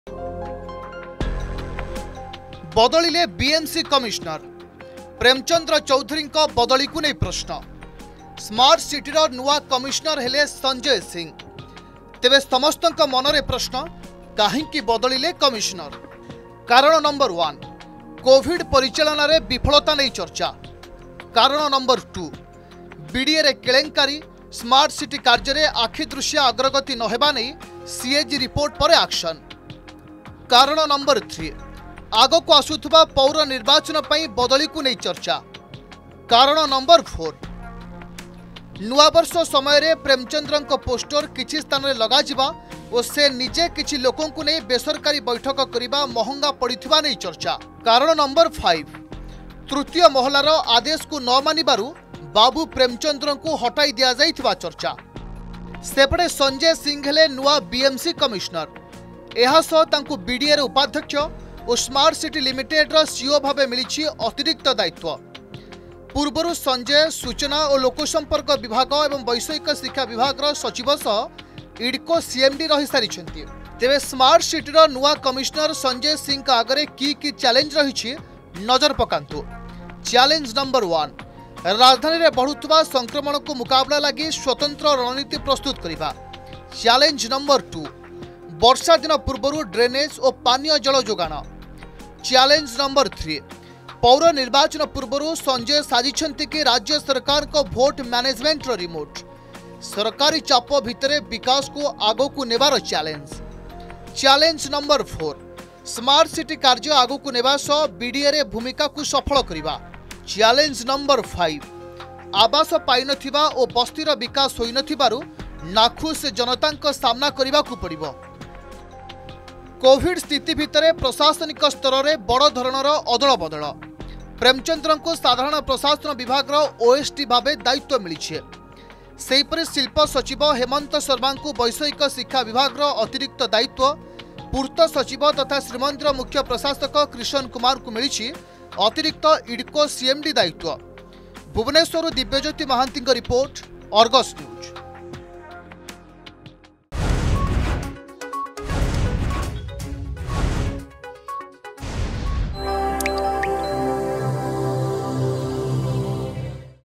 बदलिले BMC commissioner Premchandra Chaudhary बदली को नहीं प्रश्न। स्मार्ट सिटी नुआ कमिश्नर हेले संजय सिंह। तेबे समस्त मनरे प्रश्न कहीं बदलिले कमिश्नर। कारण नंबर 1 कोविड परिचालन रे विफलता नहीं चर्चा। कारण नंबर 2 बीडीए रे केलेंकारी स्मार्ट सिटी कार्य रे आखिदृश्य अग्रगति नहेबा नहीं सीएजी रिपोर्ट पर एक्शन। कारण नंबर 3 आग को आसुथुबा पौर निर्वाचन पई बदली को नहीं चर्चा। कारण नंबर 4 नुआ वर्ष समय रे प्रेमचंद्र पोस्टर किछि स्थान रे लगा जिबा और से निजे किछि लोकों को नहीं बेसरकारी बैठक करिबा महंगा पड़िथिबा नहीं चर्चा। कारण नंबर 5 तृतीय महलार आदेश को न मानिबारु बाबू प्रेमचंद्र को हटाई दिया जाइथिबा चर्चा। सेपटे संजय सिंह हेले नुआ बीएमसी कमिश्नर। एहा सह तांकु बीडीए रे उपाध्यक्ष और स्मार्ट सिटी लिमिटेड सीओ भाव मिली अतिरिक्त दायित्व। पूर्वर संजय सूचना और लोकसंपर्क विभाग और वैषयिक शिक्षा विभाग सचिव सह इडको सीएमडी रही सारी। तेरे स्मार्ट सिटी नुआ कमिश्नर संजय सिंह आगे की चैलेंज रही नजर पकांतु। चैलेंज नंबर 1 राजधानी में बढ़ुवा संक्रमण को मुकाबला लगी स्वतंत्र रणनीति प्रस्तुत करने। चैलेंज नंबर 2 वर्षा दिन पूर्व ड्रेनेज और पानीय जल जोगाण। चैलेंज नंबर 3 पौर निर्वाचन पूर्व संजय साजिशंती कि राज्य सरकार को भोट मैनेजमेंट रिमोट। सरकारी चाप भितर विकास को आगो को नेबार challenge. Challenge number 4 smart city कार्य आगो को नेबा सह बीडीए रे भूमिका को सफल करिबा। चैलेंज नंबर 5 आवास पाइन थिबा और बस्तीर विकास होई नथिबारु नाखुश जनता सामना करने को पड़िबो। कोविड स्थिति भितर प्रशासनिक स्तर में बड़ धरणर अदल बदल। प्रेमचंद्र को साधारण प्रशासन विभाग ओएसडी भाव दायित्व मिली। सेहीपरि शिल्प सचिव हेमंत शर्मा को वैषयिक शिक्षा विभाग अतिरिक्त दायित्व, पूर्त सचिव तथा श्रीमंदिर मुख्य प्रशासक कृष्ण कुमार को मिली अतिरिक्त इडको सीएमडी दायित्व। Bhubaneswar Dibyajyoti Mahanty report, Argus news.